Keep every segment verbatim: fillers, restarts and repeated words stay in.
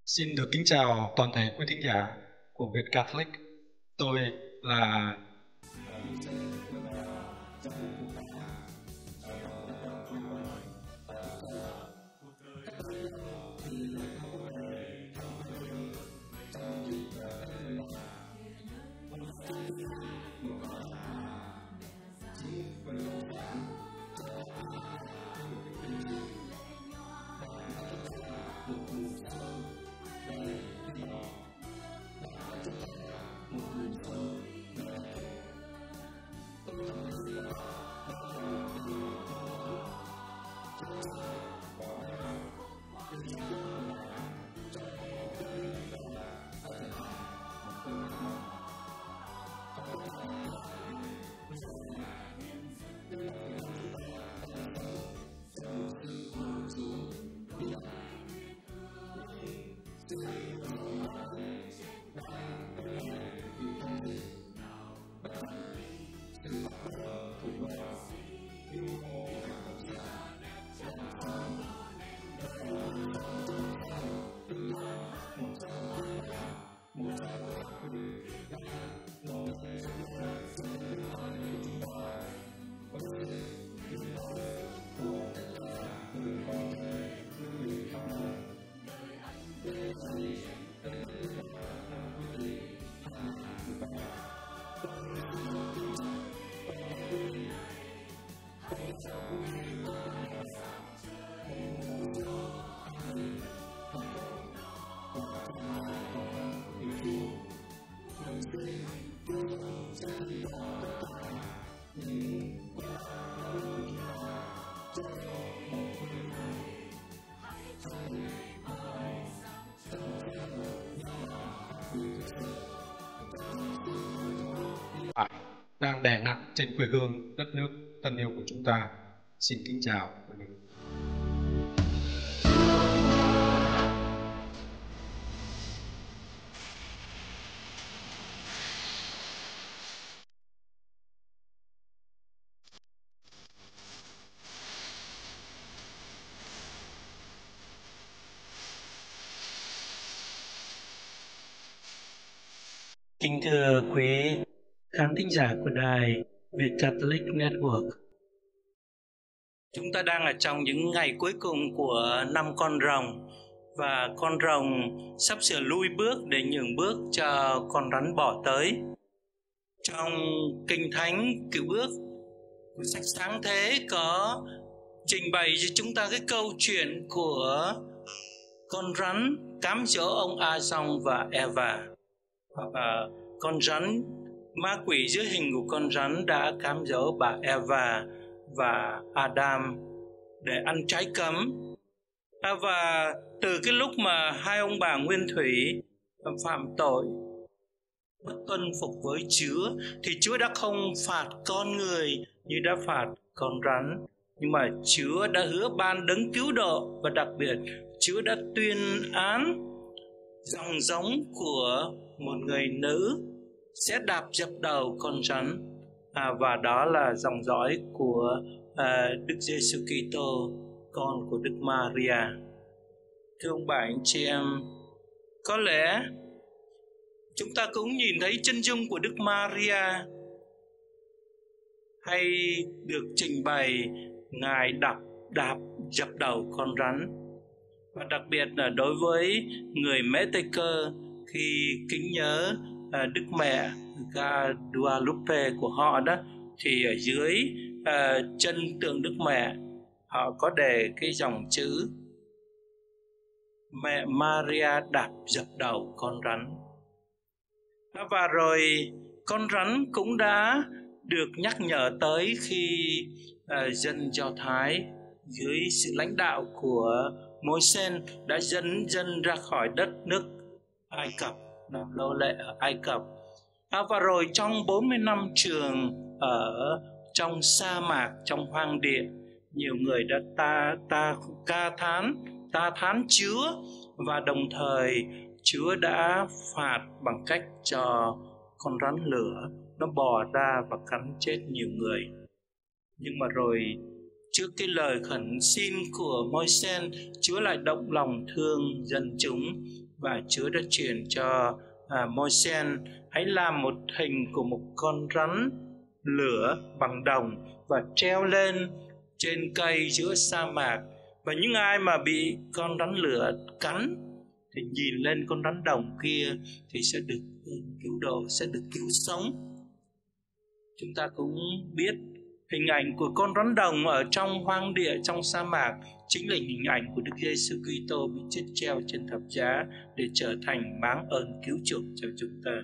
Xin được kính chào toàn thể quý thính giả của Việt Catholic. Tôi là đang đè nặng trên quê hương đất nước thân yêu của chúng ta. Xin kính chào quý vị. Kính thưa quý khán thính giả của đài Việt Catholic Network, chúng ta đang ở trong những ngày cuối cùng của năm Con Rồng, và con rồng sắp sửa lui bước để nhường bước cho con rắn bỏ tới. Trong Kinh Thánh Cựu Ước của sách Sáng Thế có trình bày cho chúng ta cái câu chuyện của con rắn cám dỗ ông A-dong và Eva. À, con rắn, ma quỷ dưới hình của con rắn đã cám dỗ bà Eva và Adam để ăn trái cấm. À, và từ cái lúc mà hai ông bà nguyên thủy phạm tội bất tuân phục với Chúa thì Chúa đã không phạt con người như đã phạt con rắn, nhưng mà Chúa đã hứa ban đấng cứu độ, và đặc biệt Chúa đã tuyên án dòng giống của một người nữ sẽ đạp dập đầu con rắn, à, và đó là dòng dõi của à, Đức Giêsu Kitô, con của Đức Maria. Thưa ông bà anh chị em, có lẽ chúng ta cũng nhìn thấy chân dung của Đức Maria hay được trình bày Ngài đạp đạp dập đầu con rắn. Và đặc biệt là đối với người Mễ Tây Cơ, khi kính nhớ à, Đức Mẹ Guadalupe của họ đó, thì ở dưới à, chân tượng Đức Mẹ họ có đề cái dòng chữ Mẹ Maria đạp dập đầu con rắn. Và rồi con rắn cũng đã được nhắc nhở tới khi à, dân Do Thái dưới sự lãnh đạo của Môi-se đã dẫn dân ra khỏi đất nước Ai Cập, làm nô lệ ở Ai Cập. À, và rồi trong bốn mươi năm trường ở trong sa mạc, trong hoang địa, nhiều người đã ta ta ca thán, ta thán Chúa, và đồng thời Chúa đã phạt bằng cách cho con rắn lửa nó bò ra và cắn chết nhiều người. Nhưng mà rồi trước cái lời khẩn xin của Môi-se, Chúa lại động lòng thương dân chúng và Chúa đã truyền cho à, Môi-se hãy làm một hình của một con rắn lửa bằng đồng và treo lên trên cây giữa sa mạc, và những ai mà bị con rắn lửa cắn thì nhìn lên con rắn đồng kia thì sẽ được cứu độ, sẽ được cứu sống. Chúng ta cũng biết hình ảnh của con rắn đồng ở trong hoang địa, trong sa mạc chính là hình ảnh của Đức Giêsu Kitô bị chết treo trên thập giá để trở thành máng ơn cứu chuộc cho chúng ta.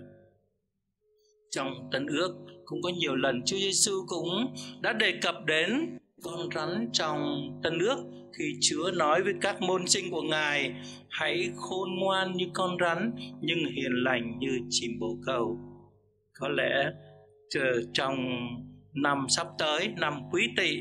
Trong Tân Ước cũng có nhiều lần Chúa Giêsu cũng đã đề cập đến con rắn trong Tân Ước khi Chúa nói với các môn sinh của Ngài: hãy khôn ngoan như con rắn nhưng hiền lành như chim bồ câu. Có lẽ trong năm sắp tới, năm Quý Tỵ,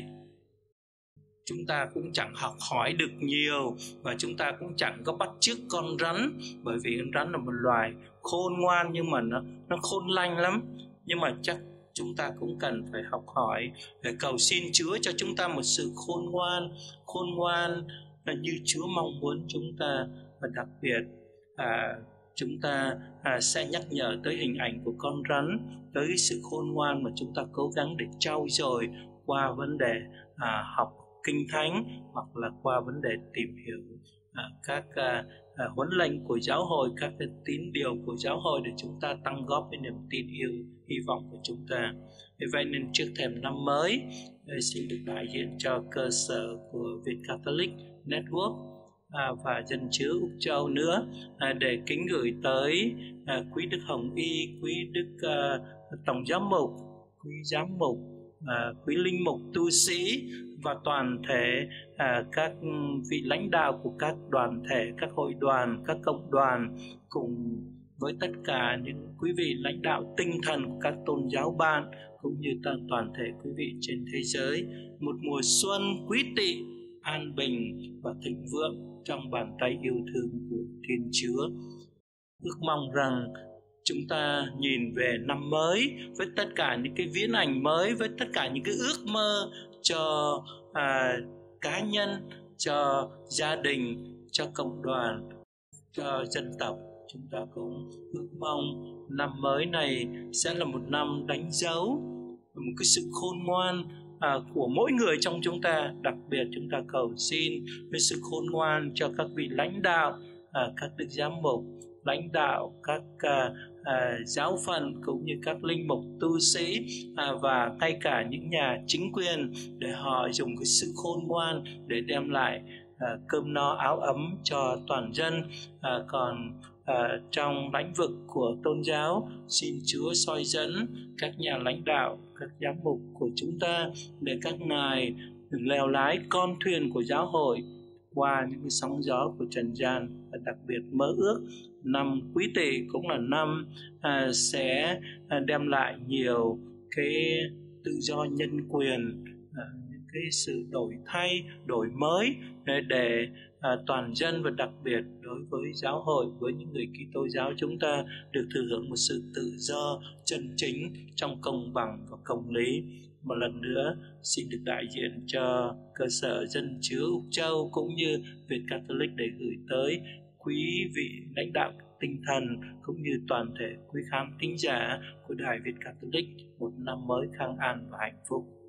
chúng ta cũng chẳng học hỏi được nhiều và chúng ta cũng chẳng có bắt chước con rắn, bởi vì con rắn là một loài khôn ngoan nhưng mà nó, nó khôn lanh lắm. Nhưng mà chắc chúng ta cũng cần phải học hỏi để cầu xin Chúa cho chúng ta một sự khôn ngoan, khôn ngoan là như Chúa mong muốn chúng ta. Và đặc biệt à, chúng ta à, sẽ nhắc nhở tới hình ảnh của con rắn, tới sự khôn ngoan mà chúng ta cố gắng để trau dồi qua vấn đề à, học Kinh Thánh, hoặc là qua vấn đề tìm hiểu à, các à, à, huấn lệnh của giáo hội, các cái tín điều của giáo hội để chúng ta tăng góp cái niềm tin yêu, hy vọng của chúng ta. Vì vậy nên trước thềm năm mới, xin được đại diện cho cơ sở của Việt Catholic Network à, và dân chứa Úc Châu nữa à, để kính gửi tới à, quý Đức Hồng Y, quý Đức à, Tổng Giám mục, quý Giám mục, à, quý linh mục tu sĩ và toàn thể à, các vị lãnh đạo của các đoàn thể, các hội đoàn, các cộng đoàn, cùng với tất cả những quý vị lãnh đạo tinh thần của các tôn giáo ban, cũng như toàn, toàn thể quý vị trên thế giới, một mùa xuân Quý Tỵ an bình và thịnh vượng trong bàn tay yêu thương của Thiên Chúa. Ước mong rằng chúng ta nhìn về năm mới với tất cả những cái viễn ảnh mới, với tất cả những cái ước mơ cho à, cá nhân, cho gia đình, cho cộng đoàn, cho dân tộc. Chúng ta cũng ước mong năm mới này sẽ là một năm đánh dấu một cái sự khôn ngoan à, của mỗi người trong chúng ta. Đặc biệt chúng ta cầu xin với sự khôn ngoan cho các vị lãnh đạo, à, các đức giám mục, lãnh đạo các à, à, giáo phận, cũng như các linh mục tu sĩ à, và ngay cả những nhà chính quyền, để họ dùng cái sự khôn ngoan để đem lại à, cơm no áo ấm cho toàn dân. À, còn à, trong lĩnh vực của tôn giáo, xin Chúa soi dẫn các nhà lãnh đạo, các giám mục của chúng ta để các ngài lèo lái con thuyền của giáo hội qua những cái sóng gió của trần gian. Và đặc biệt mơ ước năm Quý Tỵ cũng là năm à, sẽ à, đem lại nhiều cái tự do nhân quyền, à, những cái sự đổi thay, đổi mới để, để à, toàn dân và đặc biệt đối với giáo hội, với những người Kitô giáo chúng ta được thừa hưởng một sự tự do chân chính trong công bằng và công lý. Một lần nữa xin được đại diện cho cơ sở dân chứa Úc Châu cũng như Việt Catholic để gửi tới quý vị lãnh đạo tinh thần cũng như toàn thể quý khán thính giả của Đài Việt Catholic một năm mới khang an và hạnh phúc.